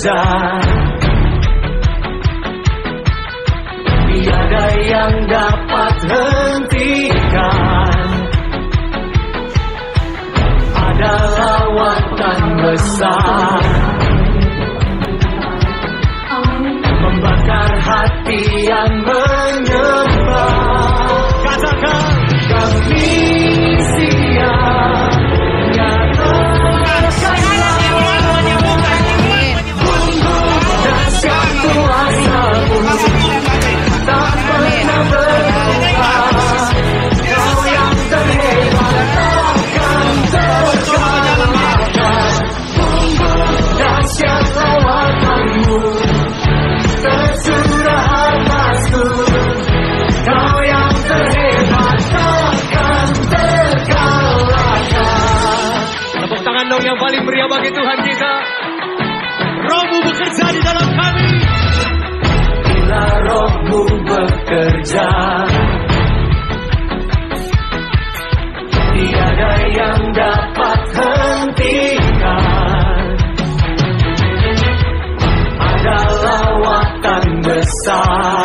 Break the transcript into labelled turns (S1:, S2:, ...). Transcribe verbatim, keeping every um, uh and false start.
S1: bekerja, tiada yang dapat hentikan. Ada lawatan besar membakar hati yang menyembah. Katakan kami siap nyatakan dahsyat kuasa-Mu tak pernah berubah. Kau yang terhebat takkan terkalahkan. Dahsyat lawatan-Mu tercurah atasku. Kau yang terhebat takkan terkalahkan.
S2: Tepuk tangan dong yang paling meriah bagi Tuhan kita. Roh-Mu bekerja di dalam kami.
S1: Bila Roh-Mu bekerja, tiada yang dapat hentikan. Ada lawatan besar